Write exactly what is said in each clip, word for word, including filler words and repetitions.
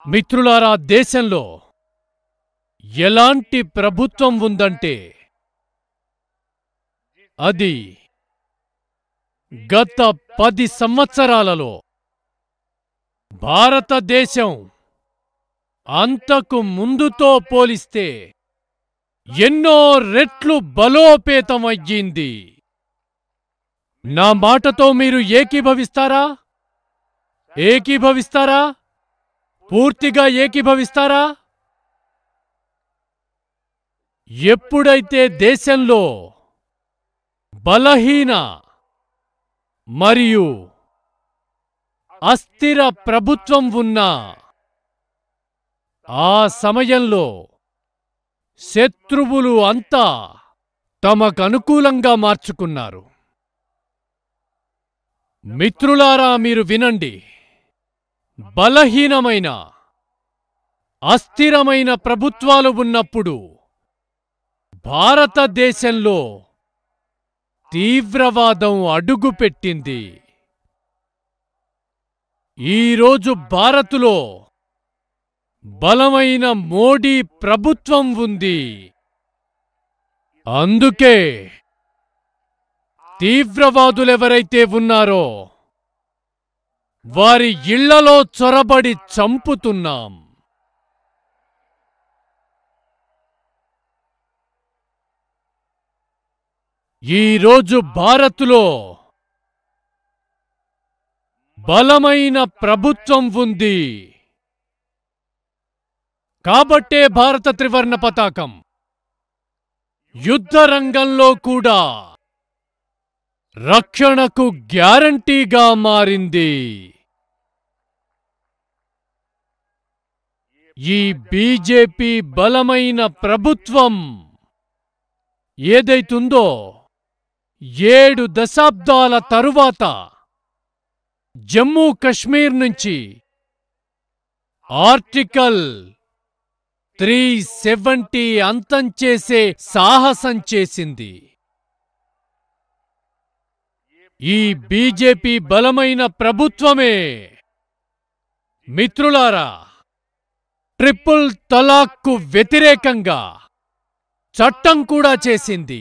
మిత్రులారా, దేశంలో ఎలాంటి ప్రభుత్వం ఉందంటే అది గత పది సంవత్సరాలలో భారతదేశం అంతకు ముందుతో పోలిస్తే ఎన్నో రెట్లు బలోపేతమయ్యింది. నా మాటతో మీరు ఏకీభవిస్తారా? ఏకీభవిస్తారా? పూర్తిగా ఏకీభవిస్తారా? ఎప్పుడైతే దేశంలో బలహీన మరియు అస్థిర ప్రభుత్వం ఉన్నా ఆ సమయంలో శత్రువులు అంతా తమకనుకూలంగా మార్చుకున్నారు. మిత్రులారా, మీరు వినండి. బలహీనమైన అస్థిరమైన ప్రభుత్వాలు ఉన్నప్పుడు భారతదేశంలో తీవ్రవాదం అడుగుపెట్టింది. ఈరోజు భారత్లో బలమైన మోడీ ప్రభుత్వం ఉంది. అందుకే తీవ్రవాదులెవరైతే ఉన్నారో వారి ఇళ్లలో చొరబడి చంపుతున్నాం. ఈరోజు భారత్లో బలమైన ప్రభుత్వం ఉంది. కాబట్టే భారత త్రివర్ణ పతాకం యుద్ధ రంగంలో కూడా రక్షణకు గ్యారంటీగా మారింది. ఈ బీజేపీ బలమైన ప్రభుత్వం ఏదైతుందో ఏడు దశాబ్దాల తరువాత జమ్మూ కశ్మీర్ నుంచి ఆర్టికల్ త్రీ సెవెంటీ అంతం చేసే సాహసం చేసింది. ఈ బీజేపీ బలమైన ప్రభుత్వమే మిత్రులారా ట్రిపుల్ తలాక్కు వ్యతిరేకంగా చట్టం కూడా చేసింది.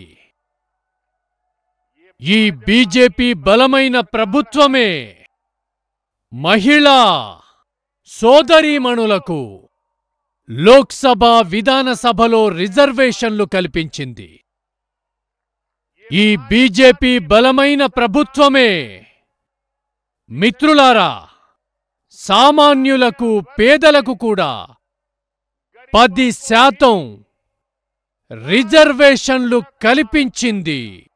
ఈ బీజేపీ బలమైన ప్రభుత్వమే మహిళా సోదరీమణులకు లోక్సభ విధానసభలో రిజర్వేషన్లు కల్పించింది. ఈ బీజేపీ బలమైన ప్రభుత్వమే మిత్రులారా సామాన్యులకు పేదలకు కూడా పది శాతం రిజర్వేషన్లు కల్పించింది.